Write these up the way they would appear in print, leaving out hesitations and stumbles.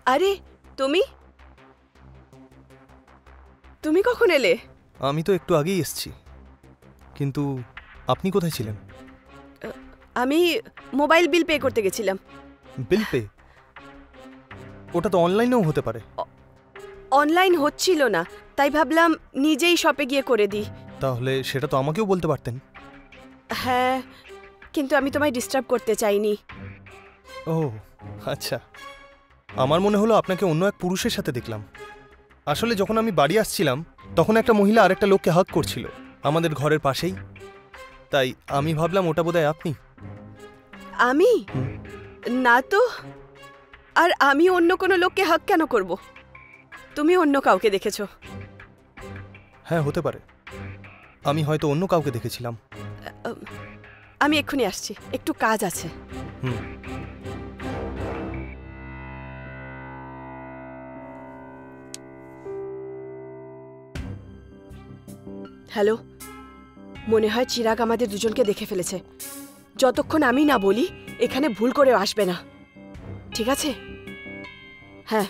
আরে তুমি তুমি কখন এলে? আমি তো একটু আগেই এসেছি, কিন্তু আপনি কোথায় ছিলেন? আমি মোবাইল বিল পে করতে গেছিলাম। Bill pay? ওটা তো অনলাইনেও হতে পারে। অনলাইন হচ্ছিল না, তাই ভাবলাম নিজেই শপে গিয়ে করে দিই। তাহলে সেটা তো আমাকেও বলতে পারতেন। হ্যাঁ, কিন্তু আমি তোমায় ডিস্টার্ব করতে চাইনি। ও আচ্ছা, আমার মনে হলো আপনাকে অন্য এক পুরুষের সাথে দেখলাম। আসলে যখন আমি বাড়ি আসছিলাম তখন একটা মহিলা আরেকটা লোককে হাগ করছিল আমাদের ঘরের পাশেই, তাই আমি ভাবলাম ওটা বোধহয় আপনি। আমি? না তো। আর আমি অন্য কোনো লোককে হাগ কেন করব? তুমি অন্য কাউকে দেখেছো? হ্যাঁ, হতে পারে। আমি হয়তো অন্য কাউকে দেখেছিলাম। আমি এক্ষুনি আসছি, একটু কাজ আছে। হ্যালো, মনে হয় চিরাগ আমাদের দুজনকে দেখে ফেলেছে। যতক্ষণ আমি না বলি এখানে ভুল করেও আসবে না, ঠিক আছে? হ্যাঁ।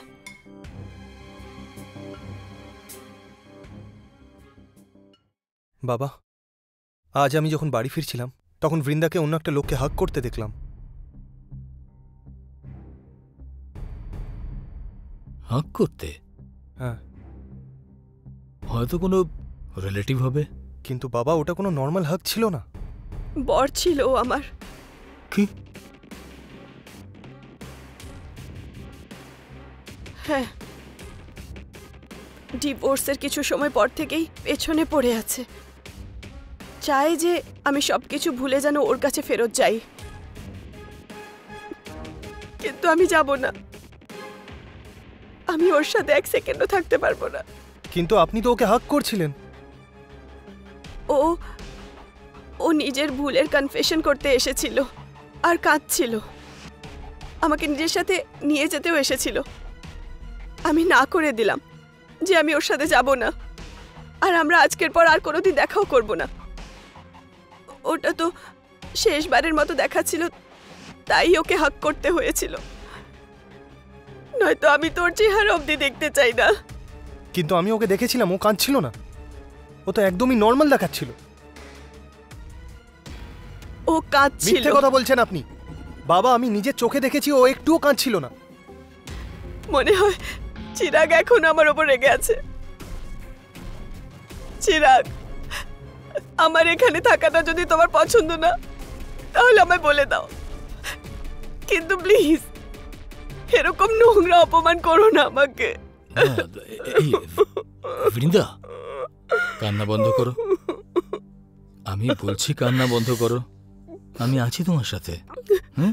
বাবা, আজ আমি যখন বাড়ি ফিরছিলাম তখন বৃন্দাকে অন্য একটা লোককে হাগ করতে দেখলাম। হাগ করতে? হ্যাঁ। হয়তো কোনো রিলেটিভ হবে। কিন্তু বাবা, ওটা কোনো নর্মাল হাগ ছিল না। বর ছিল ও আমার। কি? হ্যাঁ, ডিভোর্সের কিছু সময় পর থেকেই পেছনে পড়ে আছে। চাই যে আমি সবকিছু ভুলে যেন ওর কাছে ফেরত যাই, কিন্তু আমি যাব না। আমি ওর সাথে এক সেকেন্ডও থাকতে পারবো না। কিন্তু আপনি তো ওকে হাগ করছিলেন। ও ও নিজের ভুলের কনফেশন করতে এসেছিল আর কাঁদছিল। আমাকে নিজের সাথে নিয়ে যেতেও এসেছিল। আমি না করে দিলাম যে আমি ওর সাথে যাব না, আর আমরা আজকের পর আর কোনোদিন দেখাও করব না। ওটা তো শেষবারের মতো দেখা ছিল, তাই ওকে হাগ করতে হয়েছিল। নয়তো আমি তোর চেহারা অবধি দেখতে চাই না। কিন্তু আমি ওকে দেখেছিলাম, ও কাঁদছিল না। ও তো একদমই নর্মাল দেখাচ্ছিল। ও কাঁদছিল। মিথ্যে কথা বলছেন আপনি। বাবা, আমি নিজের চোখে দেখেছি ও একটুও কাঁদছিল না। মনে হয় চিরাগ এখন আমার ওপর রেগে আছে। চিরাগ, আমার এখানে থাকাটা যদি তোমার পছন্দ না তাহলে আমায় বলে দাও, কিন্তু প্লিজ এরকম নোংরা অপমান করো না আমাকে। বৃন্দা, কান্না বন্ধ করো। আমি বলছি কান্না বন্ধ করো। আমি আছি তোমার সাথে। হ্যাঁ,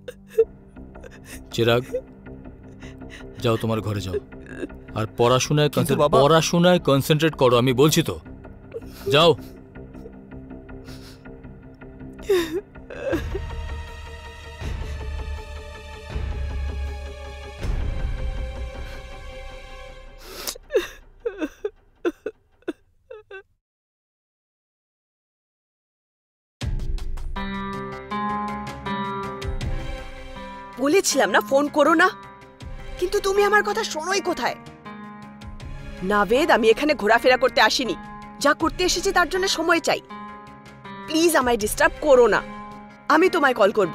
চিরাগ, যাও তোমার ঘরে যাও, আর পড়াশোনায় কনসেন্ট্রেট করো। আমি বলছি তো, যাও। বলেছিলাম না ফোন করো না, কিন্তু তুমি আমার কথা শোনোই কোথায়? নাভেদ, আমি এখানে ঘোরাফেরা করতে আসিনি। যা করতে এসেছি তার জন্য সময় চাই। প্লিজ আমায় ডিস্টার্ব করো না, আমি তোমায় কল করব।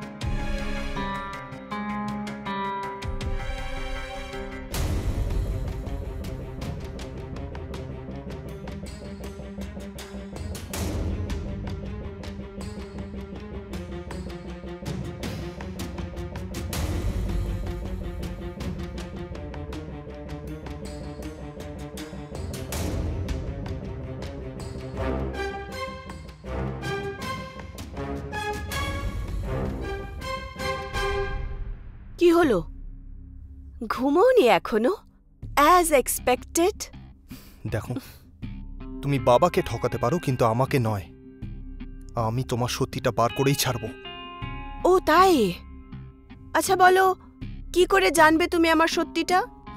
কি হলো, ঘুমোওনি এখনো? As expected. দেখো, তুমি বাবাকে ঠকাতে পারো, কিন্তু আমাকে নয়। আমি তোমার সত্যিটা বার করেই ছাড়বো। ও তাই? আচ্ছা বলো, কি করে জানবে তুমি আমার সত্যিটা?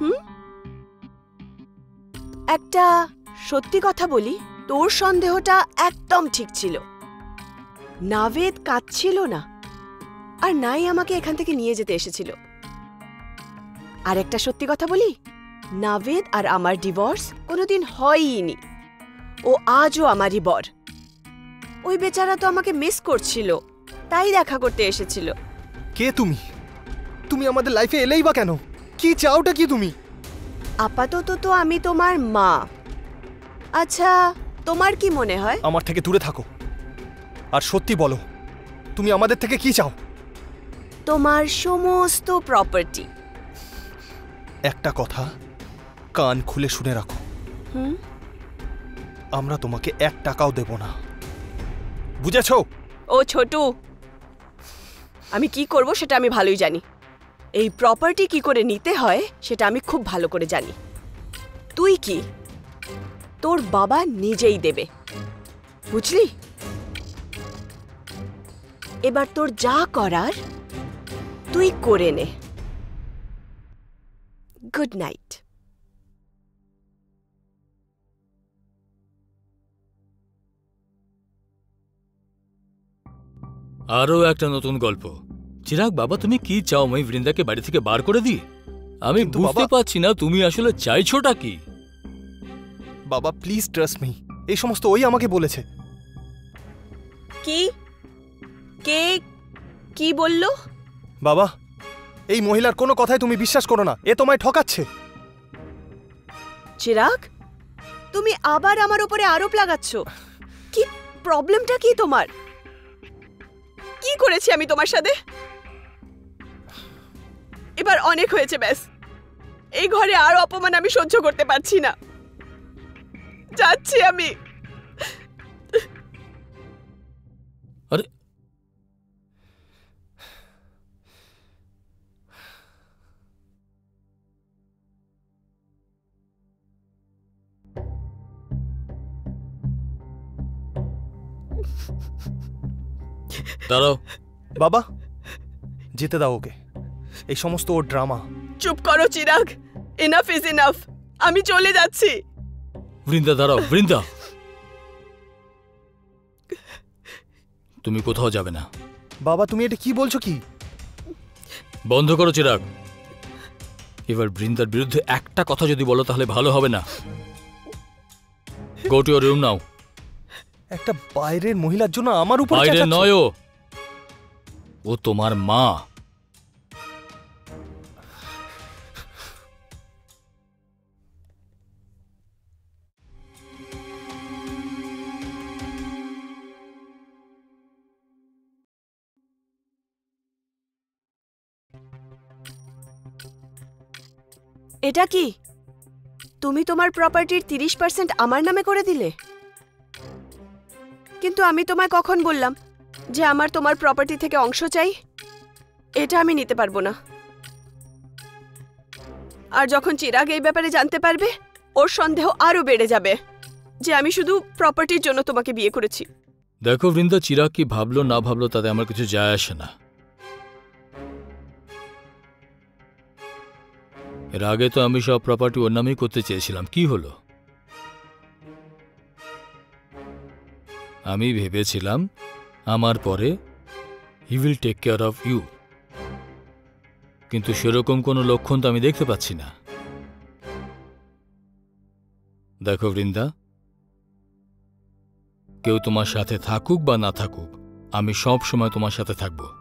একটা সত্যি কথা বলি, তোর সন্দেহটা একদম ঠিক ছিল। নাভেদ কাঁদছিল না, আর নাই আমাকে এখান থেকে নিয়ে যেতে এসেছিল। আর একটা সত্যি কথা বলি, নাভেদ আর আমার ডিভোর্স কোনোদিন হয়ইনি। ও আজও আমারই বর। ওই বেচারা তো আমাকে মিস করছিল, তাই দেখা করতে এসেছিল। কে তুমি? তুমি আমাদের লাইফে এলেই বা কেন? কি চাওটা কি তুমি? আপাতত তো আমি তোমার মা। আচ্ছা, তোমার কি মনে হয়? আমার থেকে দূরে থাকো আর সত্যি বলো, তুমি আমাদের থেকে কি চাও? তোমার সমস্ত প্রপার্টি। একটা কথা কান খুলে শুনে রাখো, হুম? আমরা তোমাকে 1 টাকাও দেব না, বুঝেছো? ও ছোটু, আমি কি করব সেটা আমি ভালোই জানি। এই প্রপার্টি কি করে নিতে হয় সেটা আমি খুব ভালো করে জানি। তুই কি, তোর বাবা নিজেই দেবে, বুঝলি? এবার তোর যা করার তুই করে নে। Good night. আরও একটা নতুন গল্প। চিরাগ বাবা, তুমি কি চাও? আমি বৃন্দাকে বাড়ি থেকে বার করে দিই? আমি কিন্তু বুঝতে বাবা- পারছি না তুমি আসলে চাইছোটা কি। বাবা প্লিজ ট্রাস্ট মি, এই সমস্ত ওই আমাকে বলেছে। কি? কে কি বললো? বাবা, এই মহিলার কোনো কথাই তুমি বিশ্বাস করো না, এ তোমায় ঠকাচ্ছে। চিরাগ, তুমি আবার আমার উপরে আরোপ লাগাচ্ছ। কি প্রবলেমটা কি তোমার? কি করেছি আমি তোমার সাথে? এবার অনেক হয়েছে, ব্যাস। এই ঘরে আর অপমান আমি সহ্য করতে পারছি না, যাচ্ছি আমি। আরে দাঁড়াও। বাবা যেতে দাও ওকে, এই সমস্ত ওর ড্রামা। চুপ করো চিরাগ, এনাফ ইজ এনাফ। আমি চলে যাচ্ছি। বৃন্দা দাঁড়াও, বৃন্দা তুমি কোথাও যাবে না। বাবা তুমি এটা কি বলছো কি? বন্ধ করো চিরাগ। এবার বৃন্দার বিরুদ্ধে একটা কথা যদি বলো তাহলে ভালো হবে না। Go to your room now. একটা বাইরের মহিলার জন্য আমার উপর বাইরে চেঁচাচ্ছ? নয়, ও তোমার মা। এটা কি? তুমি তোমার প্রপার্টির 30% আমার নামে করে দিলে? কিন্তু আমি তোমায় কখন বললাম যে আমার তোমার প্রপার্টি থেকে অংশ চাই? এটা আমি নিতে পারবো না। আর যখন চিরাগ এই ব্যাপারে জানতে পারবে, ওর সন্দেহ আরো বেড়ে যাবে যে আমি শুধু প্রপার্টির জন্য তোমাকে বিয়ে করেছি। দেখো বৃন্দা, চিরাগ কি ভাবলো না ভাবলো তাতে আমার কিছু যায় আসে না। এর আগে তো আমি সব প্রপার্টি ওর নামেই করতে চেয়েছিলাম, কি হলো? আমি ভেবেছিলাম আমার পরে he will take care of you, কিন্তু সেরকম কোনো লক্ষণ তো আমি দেখতে পাচ্ছি না। দেখো বৃন্দা, কেউ তোমার সাথে থাকুক বা না থাকুক, আমি সব সময় তোমার সাথে থাকবো।